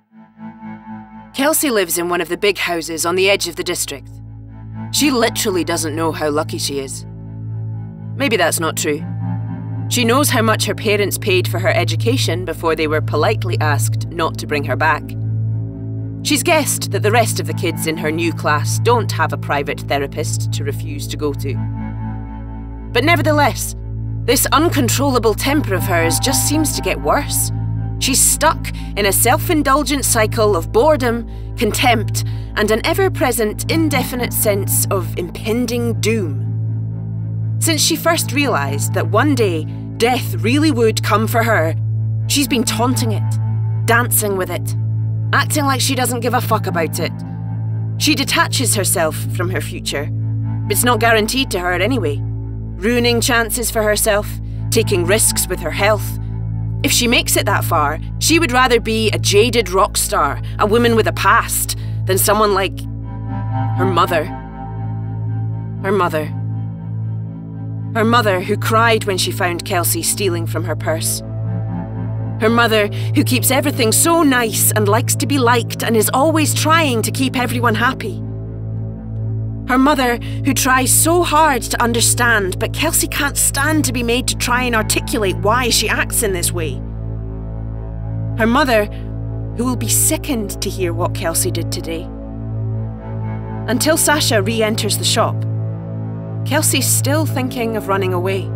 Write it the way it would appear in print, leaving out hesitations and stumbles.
Kelsey lives in one of the big houses on the edge of the district. She literally doesn't know how lucky she is. Maybe that's not true. She knows how much her parents paid for her education before they were politely asked not to bring her back. She's guessed that the rest of the kids in her new class don't have a private therapist to refuse to go to. But nevertheless, this uncontrollable temper of hers just seems to get worse. She's stuck in a self-indulgent cycle of boredom, contempt, and an ever-present, indefinite sense of impending doom. Since she first realised that one day death really would come for her, she's been taunting it, dancing with it, acting like she doesn't give a fuck about it. She detaches herself from her future. It's not guaranteed to her anyway. Ruining chances for herself, taking risks with her health. If she makes it that far, she would rather be a jaded rock star, a woman with a past, than someone like her mother. Her mother. Her mother who cried when she found Kelsey stealing from her purse. Her mother who keeps everything so nice and likes to be liked and is always trying to keep everyone happy. Her mother who tries so hard to understand, but Kelsey can't stand to be made to try and articulate why she acts in this way. Her mother who will be sickened to hear what Kelsey did today. Until Sasha re-enters the shop, Kelsey's still thinking of running away.